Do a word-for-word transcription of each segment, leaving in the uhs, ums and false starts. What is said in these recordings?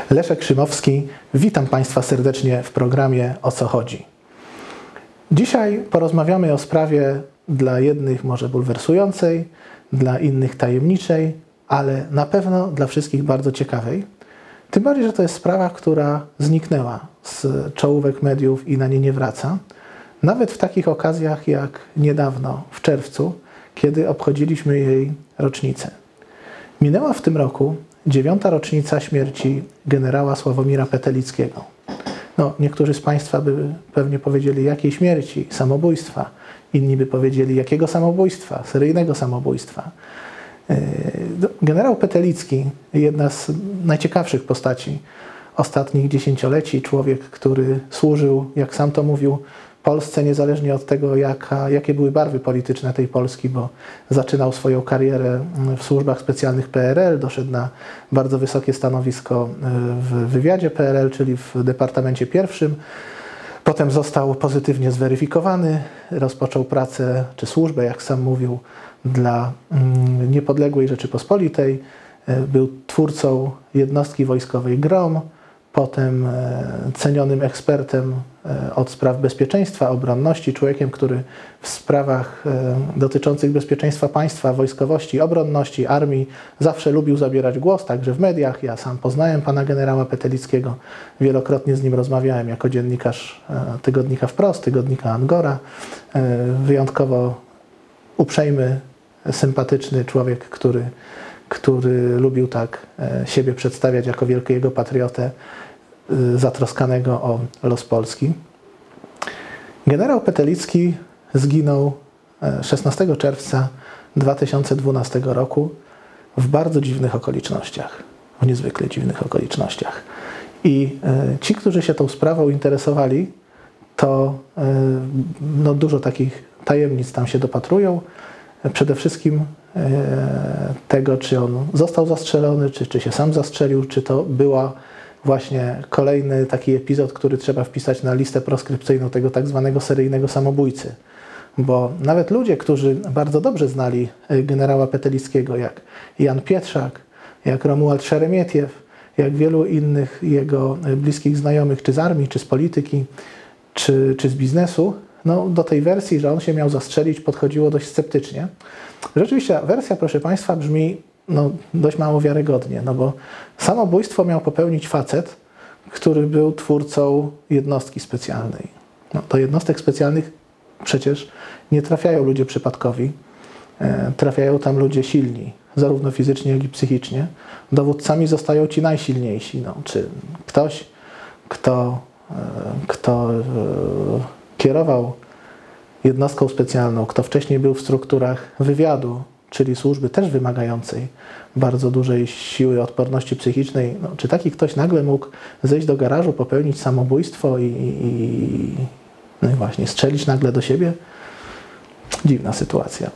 Leszek Szymowski, witam Państwa serdecznie w programie O co chodzi. Dzisiaj porozmawiamy o sprawie dla jednych może bulwersującej, dla innych tajemniczej, ale na pewno dla wszystkich bardzo ciekawej. Tym bardziej, że to jest sprawa, która zniknęła z czołówek mediów i na nie nie wraca. Nawet w takich okazjach jak niedawno, w czerwcu, kiedy obchodziliśmy jej rocznicę. Minęła w tym roku dziewiąta rocznica śmierci generała Sławomira Petelickiego. No, niektórzy z Państwa by pewnie powiedzieli, jakiej śmierci, samobójstwa. Inni by powiedzieli, jakiego samobójstwa, seryjnego samobójstwa. Generał Petelicki, jedna z najciekawszych postaci ostatnich dziesięcioleci, człowiek, który służył, jak sam to mówił, Polsce niezależnie od tego, jaka, jakie były barwy polityczne tej Polski, bo zaczynał swoją karierę w służbach specjalnych P R L, doszedł na bardzo wysokie stanowisko w wywiadzie P R L, czyli w Departamencie Pierwszym. Potem został pozytywnie zweryfikowany, rozpoczął pracę, czy służbę, jak sam mówił, dla niepodległej Rzeczypospolitej. Był twórcą jednostki wojskowej GROM, potem cenionym ekspertem od spraw bezpieczeństwa, obronności, człowiekiem, który w sprawach dotyczących bezpieczeństwa państwa, wojskowości, obronności, armii zawsze lubił zabierać głos, także w mediach. Ja sam poznałem pana generała Petelickiego, wielokrotnie z nim rozmawiałem jako dziennikarz tygodnika Wprost, tygodnika Angora. Wyjątkowo uprzejmy, sympatyczny człowiek, który, który lubił tak siebie przedstawiać jako wielkiego patriotę, zatroskanego o los Polski. Generał Petelicki zginął szesnastego czerwca dwa tysiące dwunastego roku w bardzo dziwnych okolicznościach, w niezwykle dziwnych okolicznościach. I ci, którzy się tą sprawą interesowali, to no, dużo takich tajemnic tam się dopatrują. Przede wszystkim tego, czy on został zastrzelony, czy, czy się sam zastrzelił, czy to była właśnie kolejny taki epizod, który trzeba wpisać na listę proskrypcyjną tego tak zwanego seryjnego samobójcy. Bo nawet ludzie, którzy bardzo dobrze znali generała Petelickiego, jak Jan Pietrzak, jak Romuald Szeremietiew, jak wielu innych jego bliskich znajomych, czy z armii, czy z polityki, czy, czy z biznesu, no, do tej wersji, że on się miał zastrzelić, podchodziło dość sceptycznie. Rzeczywiście wersja, proszę Państwa, brzmi no, dość mało wiarygodnie, no bo samobójstwo miał popełnić facet, który był twórcą jednostki specjalnej. No, do jednostek specjalnych przecież nie trafiają ludzie przypadkowi, e, trafiają tam ludzie silni, zarówno fizycznie, jak i psychicznie. Dowódcami zostają ci najsilniejsi. No, czy ktoś, kto, e, kto e, kierował jednostką specjalną, kto wcześniej był w strukturach wywiadu, czyli służby też wymagającej bardzo dużej siły odporności psychicznej, no, czy taki ktoś nagle mógł zejść do garażu, popełnić samobójstwo i, i, no i właśnie strzelić nagle do siebie? Dziwna sytuacja.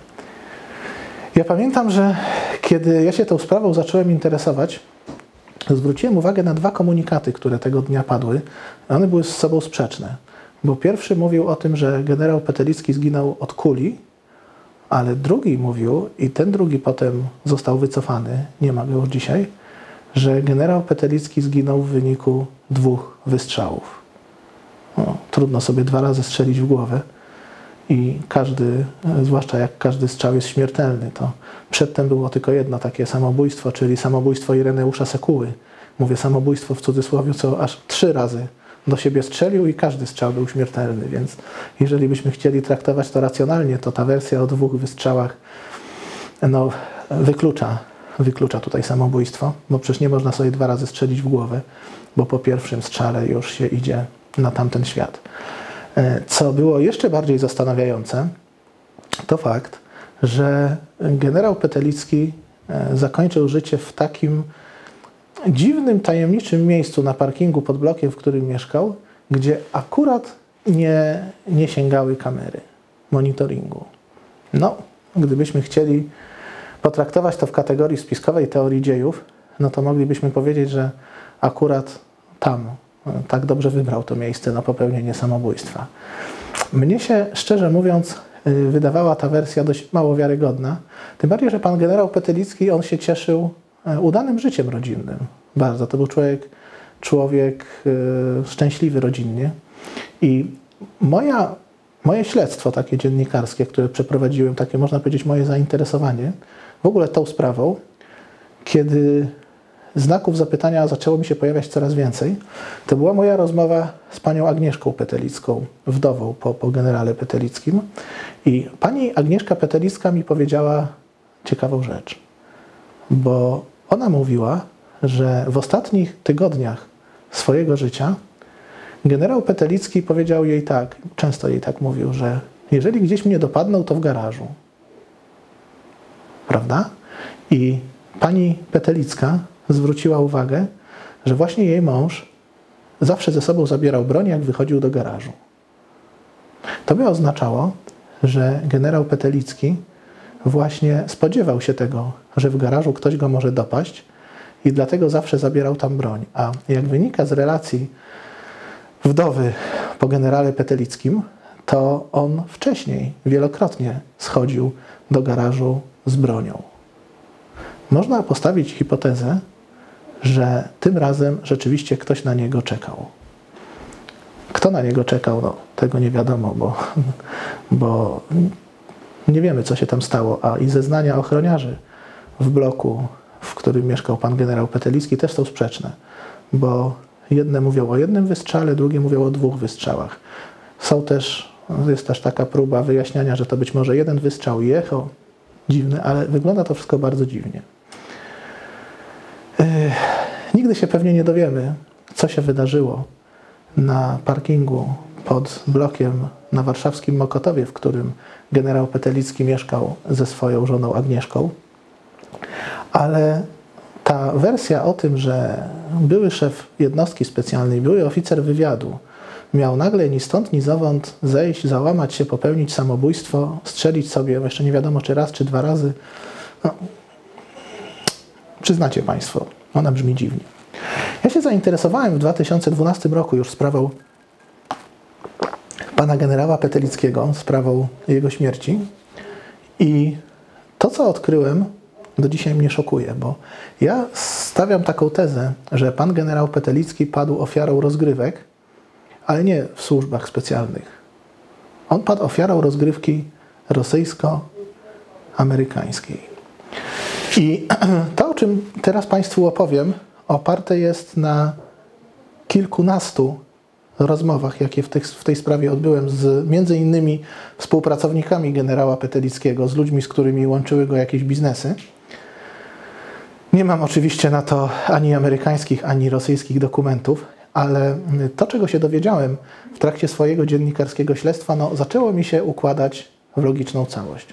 Ja pamiętam, że kiedy ja się tą sprawą zacząłem interesować, zwróciłem uwagę na dwa komunikaty, które tego dnia padły. One były z sobą sprzeczne. Bo pierwszy mówił o tym, że generał Petelicki zginął od kuli, ale drugi mówił, i ten drugi potem został wycofany, nie ma go już dzisiaj, że generał Petelicki zginął w wyniku dwóch wystrzałów. No, trudno sobie dwa razy strzelić w głowę i każdy, zwłaszcza jak każdy strzał jest śmiertelny, to przedtem było tylko jedno takie samobójstwo, czyli samobójstwo Ireneusza Sekuły. Mówię samobójstwo w cudzysłowie, co aż trzy razy do siebie strzelił i każdy strzał był śmiertelny, więc jeżeli byśmy chcieli traktować to racjonalnie, to ta wersja o dwóch wystrzałach no, wyklucza, wyklucza tutaj samobójstwo, bo przecież nie można sobie dwa razy strzelić w głowę, bo po pierwszym strzale już się idzie na tamten świat. Co było jeszcze bardziej zastanawiające, to fakt, że generał Petelicki zakończył życie w takim dziwnym, tajemniczym miejscu na parkingu pod blokiem, w którym mieszkał, gdzie akurat nie, nie sięgały kamery monitoringu. No, gdybyśmy chcieli potraktować to w kategorii spiskowej teorii dziejów, no to moglibyśmy powiedzieć, że akurat tam tak dobrze wybrał to miejsce na popełnienie samobójstwa. Mnie się, szczerze mówiąc, wydawała ta wersja dość mało wiarygodna. Tym bardziej, że pan generał Petelicki, on się cieszył udanym życiem rodzinnym. Bardzo. To był człowiek człowiek szczęśliwy rodzinnie. I moja, moje śledztwo takie dziennikarskie, które przeprowadziłem, takie można powiedzieć moje zainteresowanie w ogóle tą sprawą, kiedy znaków zapytania zaczęło mi się pojawiać coraz więcej, to była moja rozmowa z panią Agnieszką Petelicką, wdową po, po generale Petelickim. I pani Agnieszka Petelicka mi powiedziała ciekawą rzecz, bo ona mówiła, że w ostatnich tygodniach swojego życia generał Petelicki powiedział jej tak, często jej tak mówił, że jeżeli gdzieś mnie dopadną, to w garażu. Prawda? I pani Petelicka zwróciła uwagę, że właśnie jej mąż zawsze ze sobą zabierał broń, jak wychodził do garażu. To by oznaczało, że generał Petelicki właśnie spodziewał się tego, że w garażu ktoś go może dopaść i dlatego zawsze zabierał tam broń. A jak wynika z relacji wdowy po generale Petelickim, to on wcześniej wielokrotnie schodził do garażu z bronią. Można postawić hipotezę, że tym razem rzeczywiście ktoś na niego czekał. Kto na niego czekał, no, tego nie wiadomo, bo, bo nie wiemy, co się tam stało. A i zeznania ochroniarzy w bloku, w którym mieszkał pan generał Petelicki, też są sprzeczne, bo jedne mówią o jednym wystrzale, drugie mówią o dwóch wystrzałach. Są też, jest też taka próba wyjaśniania, że to być może jeden wystrzał i echo dziwne, ale wygląda to wszystko bardzo dziwnie. Yy, nigdy się pewnie nie dowiemy, co się wydarzyło na parkingu pod blokiem na warszawskim Mokotowie, w którym generał Petelicki mieszkał ze swoją żoną Agnieszką. Ale ta wersja o tym, że były szef jednostki specjalnej, były oficer wywiadu, miał nagle ni stąd, ni zowąd zejść, załamać się, popełnić samobójstwo, strzelić sobie, jeszcze nie wiadomo czy raz, czy dwa razy. No, przyznacie Państwo, ona brzmi dziwnie. Ja się zainteresowałem w dwa tysiące dwunastym roku już sprawą pana generała Petelickiego, sprawą jego śmierci i to, co odkryłem, do dzisiaj mnie szokuje, bo ja stawiam taką tezę, że pan generał Petelicki padł ofiarą rozgrywek, ale nie w służbach specjalnych. On padł ofiarą rozgrywki rosyjsko-amerykańskiej. I to, o czym teraz Państwu opowiem, oparte jest na kilkunastu rozmowach, jakie w, tych, w tej sprawie odbyłem z między innymi współpracownikami generała Petelickiego, z ludźmi, z którymi łączyły go jakieś biznesy. Nie mam oczywiście na to ani amerykańskich, ani rosyjskich dokumentów, ale to, czego się dowiedziałem w trakcie swojego dziennikarskiego śledztwa, no, zaczęło mi się układać w logiczną całość.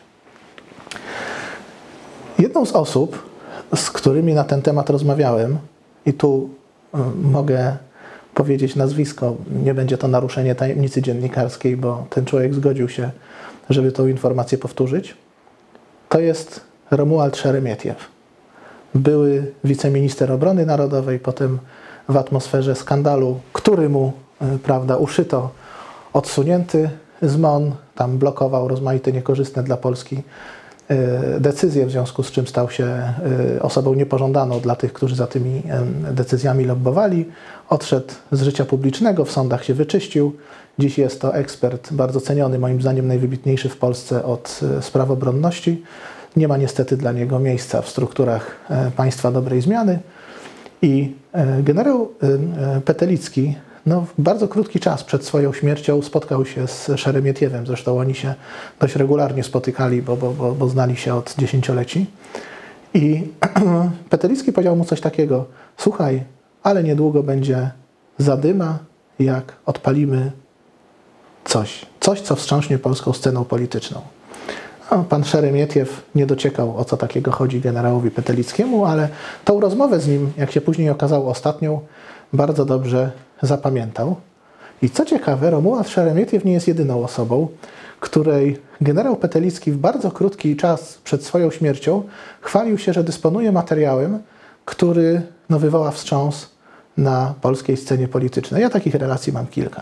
Jedną z osób, z którymi na ten temat rozmawiałem, i tu y, mogę powiedzieć nazwisko, nie będzie to naruszenie tajemnicy dziennikarskiej, bo ten człowiek zgodził się, żeby tą informację powtórzyć, to jest Romuald Szeremietjew. Były wiceminister obrony narodowej, potem w atmosferze skandalu, który mu, prawda, uszyto, odsunięty z M O N, tam blokował rozmaite niekorzystne dla Polski decyzje, w związku z czym stał się osobą niepożądaną dla tych, którzy za tymi decyzjami lobbowali. Odszedł z życia publicznego, w sądach się wyczyścił. Dziś jest to ekspert bardzo ceniony, moim zdaniem najwybitniejszy w Polsce od spraw obronności. Nie ma niestety dla niego miejsca w strukturach państwa dobrej zmiany. I generał Petelicki no, w bardzo krótki czas przed swoją śmiercią spotkał się z Szeremietjewem. Zresztą oni się dość regularnie spotykali, bo, bo, bo, bo znali się od dziesięcioleci. I Petelicki powiedział mu coś takiego: słuchaj, ale niedługo będzie zadyma, jak odpalimy coś. Coś, co wstrząśnie polską sceną polityczną. No, pan Szeremietjew nie dociekał, o co takiego chodzi generałowi Petelickiemu, ale tą rozmowę z nim, jak się później okazało ostatnią, bardzo dobrze zapamiętał. I co ciekawe, Romuald Szeremietjew nie jest jedyną osobą, której generał Petelicki w bardzo krótki czas przed swoją śmiercią chwalił się, że dysponuje materiałem, który no, wywoła wstrząs na polskiej scenie politycznej. Ja takich relacji mam kilka.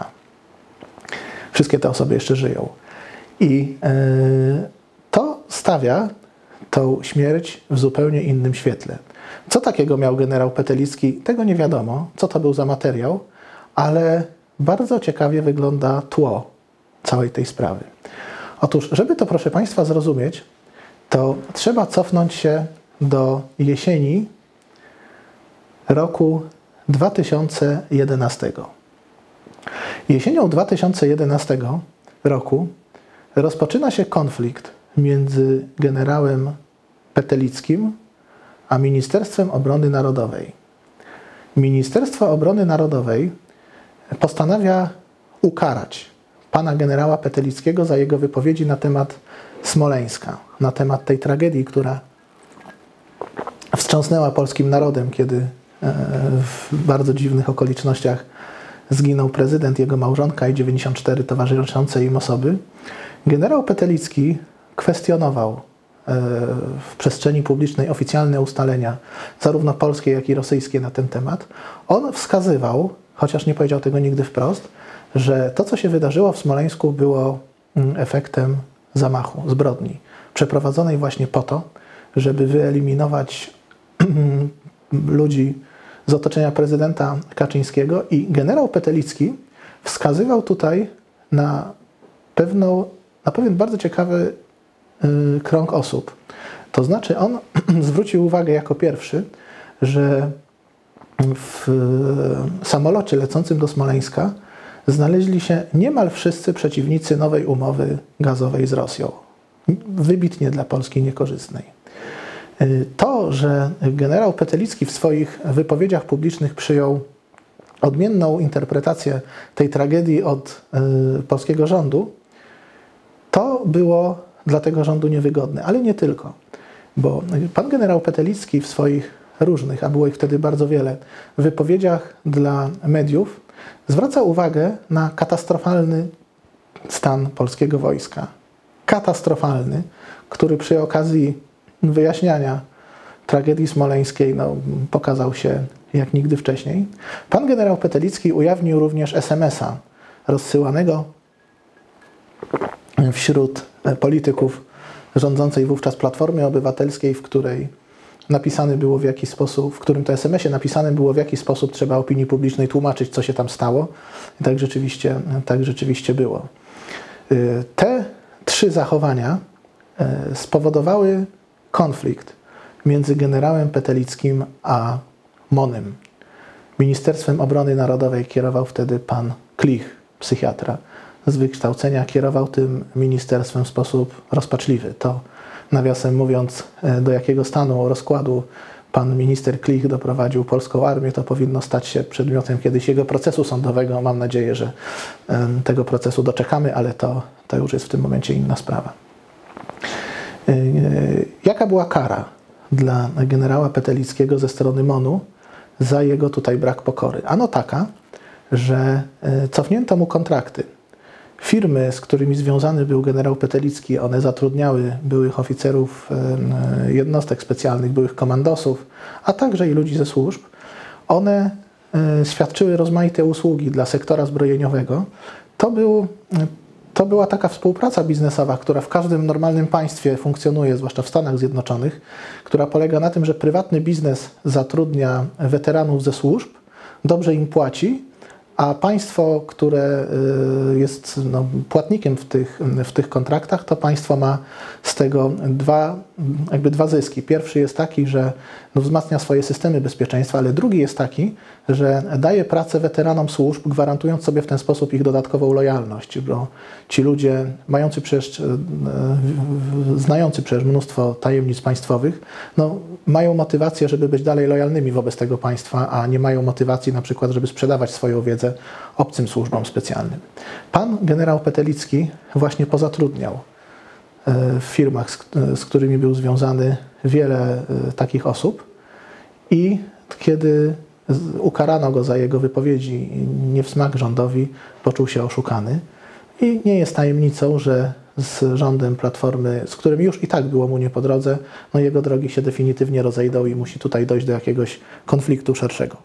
Wszystkie te osoby jeszcze żyją. I yy, to stawia tą śmierć w zupełnie innym świetle. Co takiego miał generał Petelicki, tego nie wiadomo, co to był za materiał, ale bardzo ciekawie wygląda tło całej tej sprawy. Otóż, żeby to, proszę Państwa, zrozumieć, to trzeba cofnąć się do jesieni roku dwa tysiące jedenastego. Jesienią dwa tysiące jedenastego roku rozpoczyna się konflikt między generałem Petelickim a Ministerstwem Obrony Narodowej. Ministerstwo Obrony Narodowej postanawia ukarać pana generała Petelickiego za jego wypowiedzi na temat Smoleńska, na temat tej tragedii, która wstrząsnęła polskim narodem, kiedy w bardzo dziwnych okolicznościach zginął prezydent, jego małżonka i dziewięćdziesiąt cztery towarzyszące im osoby. Generał Petelicki kwestionował w przestrzeni publicznej oficjalne ustalenia, zarówno polskie, jak i rosyjskie na ten temat. On wskazywał, chociaż nie powiedział tego nigdy wprost, że to, co się wydarzyło w Smoleńsku, było efektem zamachu, zbrodni, przeprowadzonej właśnie po to, żeby wyeliminować ludzi z otoczenia prezydenta Kaczyńskiego, i generał Petelicki wskazywał tutaj na, pewną, na pewien bardzo ciekawy y, krąg osób. To znaczy on zwrócił uwagę jako pierwszy, że w samolocie lecącym do Smoleńska znaleźli się niemal wszyscy przeciwnicy nowej umowy gazowej z Rosją, wybitnie dla Polski niekorzystnej. To, że generał Petelicki w swoich wypowiedziach publicznych przyjął odmienną interpretację tej tragedii od y, polskiego rządu, to było dla tego rządu niewygodne, ale nie tylko. Bo pan generał Petelicki w swoich różnych, a było ich wtedy bardzo wiele, wypowiedziach dla mediów zwraca uwagę na katastrofalny stan polskiego wojska. Katastrofalny, który przy okazji wyjaśniania tragedii smoleńskiej no, pokazał się jak nigdy wcześniej. Pan generał Petelicki ujawnił również es em es a rozsyłanego wśród polityków rządzącej wówczas Platformy Obywatelskiej, w której napisane było w jaki sposób, w którym to es em esie napisane było, w jaki sposób trzeba opinii publicznej tłumaczyć, co się tam stało. I tak rzeczywiście, tak rzeczywiście było. Te trzy zachowania spowodowały konflikt między generałem Petelickim a MON-em. Ministerstwem Obrony Narodowej kierował wtedy pan Klich, psychiatra z wykształcenia. Kierował tym ministerstwem w sposób rozpaczliwy. To, nawiasem mówiąc, do jakiego stanu rozkładu pan minister Klich doprowadził polską armię, to powinno stać się przedmiotem kiedyś jego procesu sądowego. Mam nadzieję, że tego procesu doczekamy, ale to, to już jest w tym momencie inna sprawa. Jaka była kara dla generała Petelickiego ze strony MON-u za jego tutaj brak pokory? Ano taka, że cofnięto mu kontrakty. Firmy, z którymi związany był generał Petelicki, one zatrudniały byłych oficerów jednostek specjalnych, byłych komandosów, a także i ludzi ze służb. One świadczyły rozmaite usługi dla sektora zbrojeniowego. To był To była taka współpraca biznesowa, która w każdym normalnym państwie funkcjonuje, zwłaszcza w Stanach Zjednoczonych, która polega na tym, że prywatny biznes zatrudnia weteranów ze służb, dobrze im płaci, a państwo, które jest no, płatnikiem w tych, w tych kontraktach, to państwo ma z tego dwa, jakby dwa zyski. Pierwszy jest taki, że no, wzmacnia swoje systemy bezpieczeństwa, ale drugi jest taki, że daje pracę weteranom służb, gwarantując sobie w ten sposób ich dodatkową lojalność, bo ci ludzie, mający przecież, znający przecież mnóstwo tajemnic państwowych, no, mają motywację, żeby być dalej lojalnymi wobec tego państwa, a nie mają motywacji na przykład, żeby sprzedawać swoją wiedzę obcym służbom specjalnym. Pan generał Petelicki właśnie pozatrudniał w firmach, z którymi był związany, wiele takich osób i kiedy ukarano go za jego wypowiedzi nie w smak rządowi, poczuł się oszukany. I nie jest tajemnicą, że z rządem Platformy, z którym już i tak było mu nie po drodze, no jego drogi się definitywnie rozejdą i musi tutaj dojść do jakiegoś konfliktu szerszego.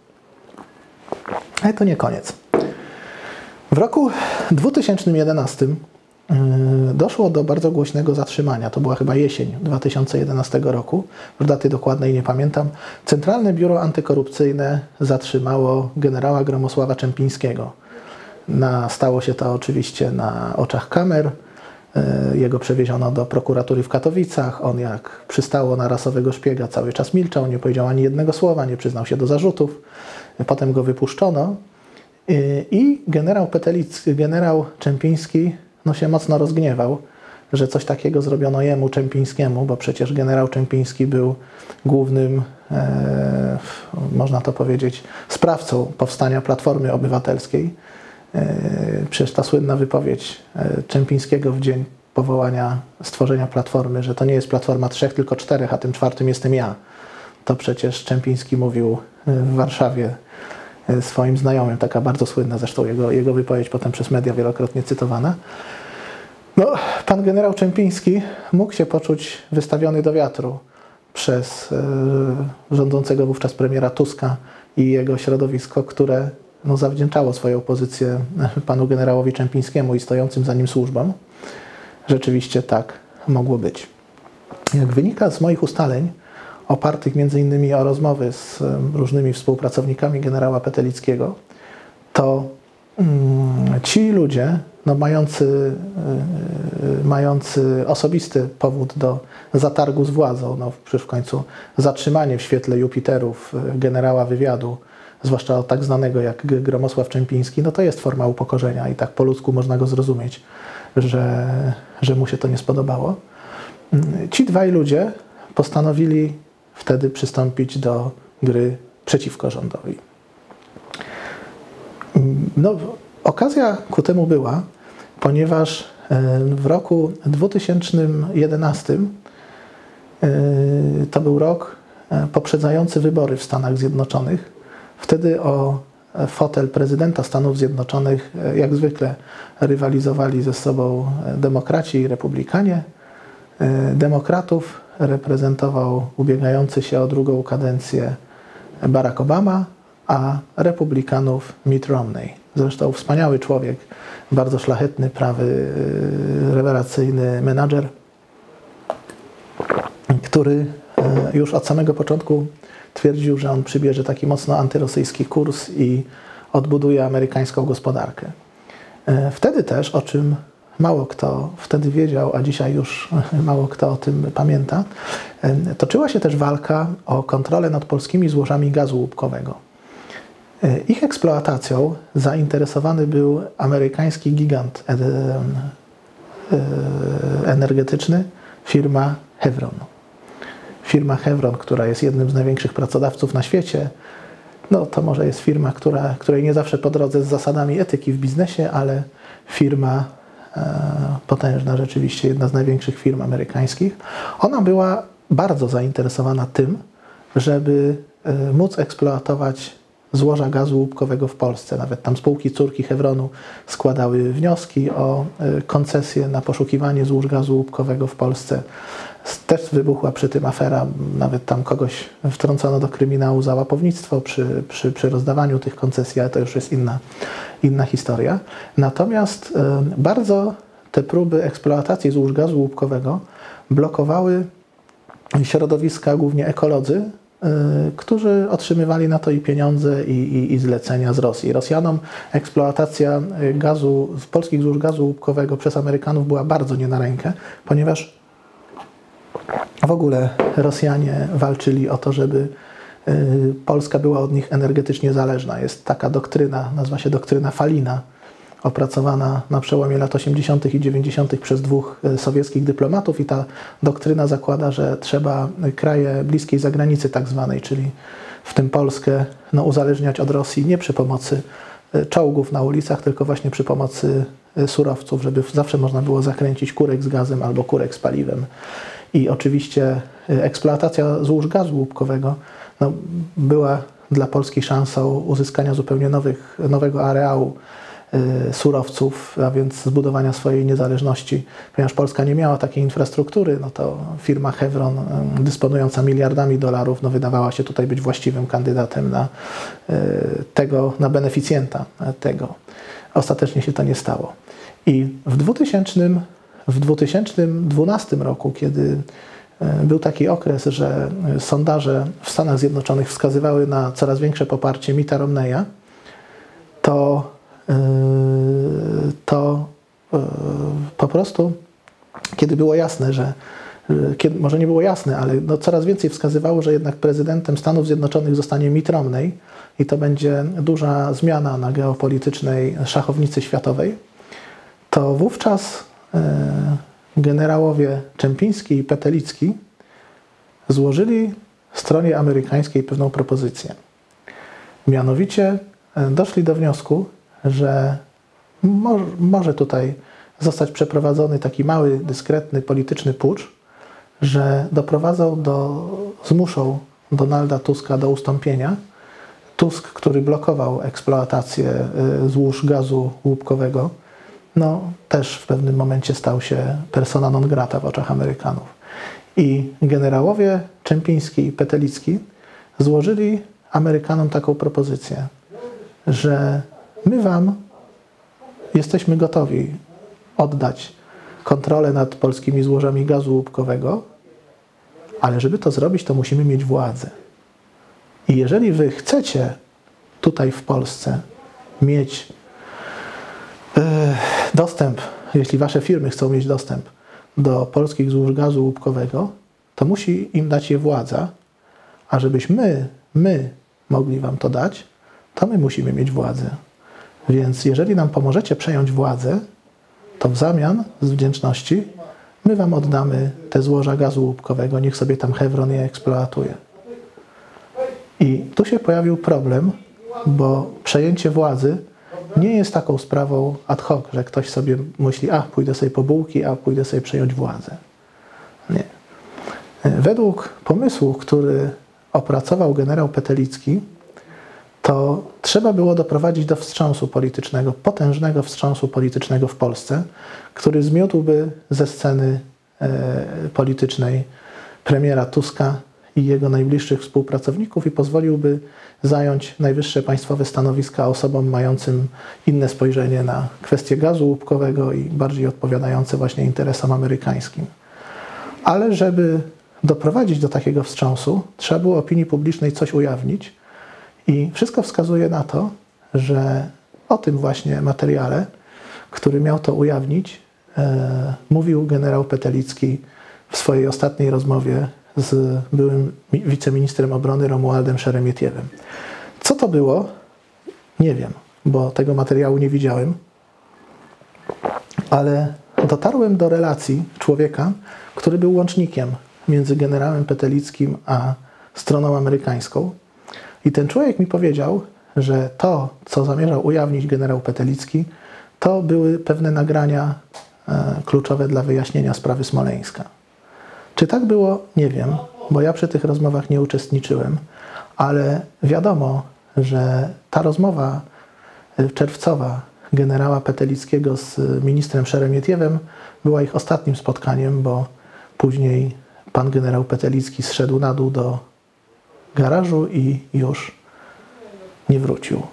Ale to nie koniec. W roku dwa tysiące jedenastym doszło do bardzo głośnego zatrzymania. To była chyba jesień dwa tysiące jedenastego roku. Daty dokładnej nie pamiętam. Centralne Biuro Antykorupcyjne zatrzymało generała Gromosława Czempińskiego. Na, stało się to oczywiście na oczach kamer. Jego przewieziono do prokuratury w Katowicach. On, jak przystało na rasowego szpiega, cały czas milczał, nie powiedział ani jednego słowa, nie przyznał się do zarzutów. Potem go wypuszczono i generał Petelicki, generał Czempiński no, się mocno rozgniewał, że coś takiego zrobiono jemu, Czempińskiemu, bo przecież generał Czempiński był głównym, e, można to powiedzieć, sprawcą powstania Platformy Obywatelskiej. Przecież ta słynna wypowiedź Czempińskiego w dzień powołania, stworzenia Platformy, że to nie jest Platforma trzech, tylko czterech, a tym czwartym jestem ja. To przecież Czempiński mówił w Warszawie swoim znajomym, taka bardzo słynna zresztą jego, jego wypowiedź potem przez media wielokrotnie cytowana. No, pan generał Czempiński mógł się poczuć wystawiony do wiatru przez e, rządzącego wówczas premiera Tuska i jego środowisko, które no, zawdzięczało swoją pozycję panu generałowi Czempińskiemu i stojącym za nim służbom. Rzeczywiście tak mogło być. Jak wynika z moich ustaleń, opartych między innymi o rozmowy z różnymi współpracownikami generała Petelickiego, to mm, ci ludzie, no, mający, yy, mający osobisty powód do zatargu z władzą, no, przecież w końcu zatrzymanie w świetle Jupiterów generała wywiadu, zwłaszcza tak znanego jak Gromosław Czempiński, no to jest forma upokorzenia i tak po ludzku można go zrozumieć, że, że mu się to nie spodobało. Ci dwaj ludzie postanowili wtedy przystąpić do gry przeciwko rządowi. No, okazja ku temu była, ponieważ w roku dwutysięcznym jedenastym to był rok poprzedzający wybory w Stanach Zjednoczonych. Wtedy o fotel prezydenta Stanów Zjednoczonych jak zwykle rywalizowali ze sobą demokraci i republikanie. Demokratów reprezentował ubiegający się o drugą kadencję Barack Obama, a republikanów Mitt Romney. Zresztą wspaniały człowiek, bardzo szlachetny, prawy, rewelacyjny menadżer, który już od samego początku twierdził, że on przybierze taki mocno antyrosyjski kurs i odbuduje amerykańską gospodarkę. Wtedy też, o czym mało kto wtedy wiedział, a dzisiaj już mało kto o tym pamięta, toczyła się też walka o kontrolę nad polskimi złożami gazu łupkowego. Ich eksploatacją zainteresowany był amerykański gigant energetyczny, firma Chevron. Firma Chevron, która jest jednym z największych pracodawców na świecie, no to może jest firma, która, której nie zawsze po drodze z zasadami etyki w biznesie, ale firma e, potężna rzeczywiście, jedna z największych firm amerykańskich. Ona była bardzo zainteresowana tym, żeby e, móc eksploatować złoża gazu łupkowego w Polsce. Nawet tam spółki córki Chevronu składały wnioski o e, koncesję na poszukiwanie złóż gazu łupkowego w Polsce. Też wybuchła przy tym afera, nawet tam kogoś wtrącono do kryminału za łapownictwo przy, przy, przy rozdawaniu tych koncesji, ale to już jest inna, inna historia. Natomiast y, bardzo te próby eksploatacji złóż gazu łupkowego blokowały środowiska, głównie ekolodzy, y, którzy otrzymywali na to i pieniądze, i, i, i zlecenia z Rosji. Rosjanom eksploatacja gazu, polskich złóż gazu łupkowego przez Amerykanów była bardzo nie na rękę, ponieważ w ogóle Rosjanie walczyli o to, żeby Polska była od nich energetycznie zależna. Jest taka doktryna, nazywa się doktryna Falina, opracowana na przełomie lat osiemdziesiątych i dziewięćdziesiątych przez dwóch sowieckich dyplomatów i ta doktryna zakłada, że trzeba kraje bliskiej zagranicy tak zwanej, czyli w tym Polskę, no, uzależniać od Rosji nie przy pomocy czołgów na ulicach, tylko właśnie przy pomocy surowców, żeby zawsze można było zakręcić kurek z gazem albo kurek z paliwem. I oczywiście eksploatacja złóż gazu łupkowego no, była dla Polski szansą uzyskania zupełnie nowych, nowego areału y, surowców, a więc zbudowania swojej niezależności. Ponieważ Polska nie miała takiej infrastruktury, no to firma Chevron, y, dysponująca miliardami dolarów, no, wydawała się tutaj być właściwym kandydatem na y, tego, na beneficjenta tego. ostatecznie się to nie stało. I w dwutysięcznym, w dwutysięcznym dwunastym roku, kiedy był taki okres, że sondaże w Stanach Zjednoczonych wskazywały na coraz większe poparcie Mitta Romneya, to, to po prostu, kiedy było jasne, że kiedy, może nie było jasne, ale no coraz więcej wskazywało, że jednak prezydentem Stanów Zjednoczonych zostanie Mitt Romney i to będzie duża zmiana na geopolitycznej szachownicy światowej, to wówczas generałowie Czempiński i Petelicki złożyli stronie amerykańskiej pewną propozycję. Mianowicie doszli do wniosku, że mo może tutaj zostać przeprowadzony taki mały, dyskretny, polityczny pucz, że doprowadzą do, zmuszą Donalda Tuska do ustąpienia. Tusk, który blokował eksploatację złóż gazu łupkowego, no też w pewnym momencie stał się persona non grata w oczach Amerykanów. I generałowie Czempiński i Petelicki złożyli Amerykanom taką propozycję, że my wam jesteśmy gotowi oddać kontrolę nad polskimi złożami gazu łupkowego, ale żeby to zrobić, to musimy mieć władzę. I jeżeli wy chcecie tutaj w Polsce mieć yy, dostęp, jeśli wasze firmy chcą mieć dostęp do polskich złóż gazu łupkowego, to musi im dać je władza, a żebyśmy my mogli wam to dać, to my musimy mieć władzę. Więc jeżeli nam pomożecie przejąć władzę, to w zamian z wdzięczności my wam oddamy te złoża gazu łupkowego, niech sobie tam Chevron je eksploatuje. I tu się pojawił problem, bo przejęcie władzy nie jest taką sprawą ad hoc, że ktoś sobie myśli, a pójdę sobie po bułki, a pójdę sobie przejąć władzę. Nie. Według pomysłu, który opracował generał Petelicki, to trzeba było doprowadzić do wstrząsu politycznego, potężnego wstrząsu politycznego w Polsce, który zmiótłby ze sceny e, politycznej premiera Tuska i jego najbliższych współpracowników i pozwoliłby zająć najwyższe państwowe stanowiska osobom mającym inne spojrzenie na kwestię gazu łupkowego i bardziej odpowiadające właśnie interesom amerykańskim. Ale żeby doprowadzić do takiego wstrząsu, trzeba było opinii publicznej coś ujawnić i wszystko wskazuje na to, że o tym właśnie materiale, który miał to ujawnić, e, mówił generał Petelicki w swojej ostatniej rozmowie z byłym wiceministrem obrony Romualdem Szeremietiewem. Co to było? Nie wiem, bo tego materiału nie widziałem, ale dotarłem do relacji człowieka, który był łącznikiem między generałem Petelickim a stroną amerykańską. I ten człowiek mi powiedział, że to, co zamierzał ujawnić generał Petelicki, to były pewne nagrania e, kluczowe dla wyjaśnienia sprawy Smoleńska. Czy tak było? Nie wiem, bo ja przy tych rozmowach nie uczestniczyłem, ale wiadomo, że ta rozmowa czerwcowa generała Petelickiego z ministrem Szeremietiewem była ich ostatnim spotkaniem, bo później pan generał Petelicki zszedł na dół do garażu i już nie wrócił.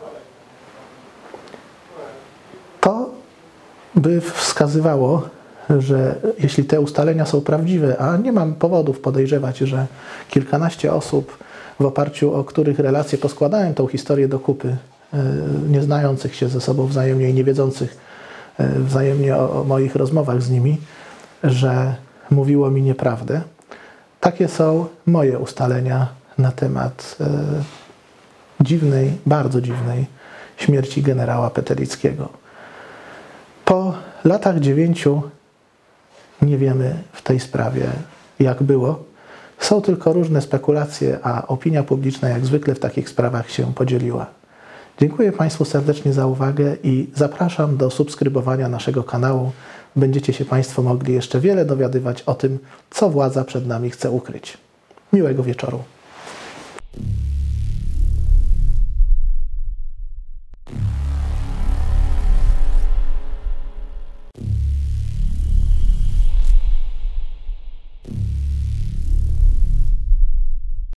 To by wskazywało, że jeśli te ustalenia są prawdziwe, a nie mam powodów podejrzewać, że kilkanaście osób, w oparciu o których relacje poskładałem tą historię do kupy, nie znających się ze sobą wzajemnie i nie wiedzących wzajemnie o, o moich rozmowach z nimi, że mówiło mi nieprawdę. Takie są moje ustalenia na temat e, dziwnej, bardzo dziwnej śmierci generała Petelickiego. Po latach dziewięciu nie wiemy w tej sprawie, jak było. Są tylko różne spekulacje, a opinia publiczna jak zwykle w takich sprawach się podzieliła. Dziękuję Państwu serdecznie za uwagę i zapraszam do subskrybowania naszego kanału. Będziecie się Państwo mogli jeszcze wiele dowiadywać o tym, co władza przed nami chce ukryć. Miłego wieczoru.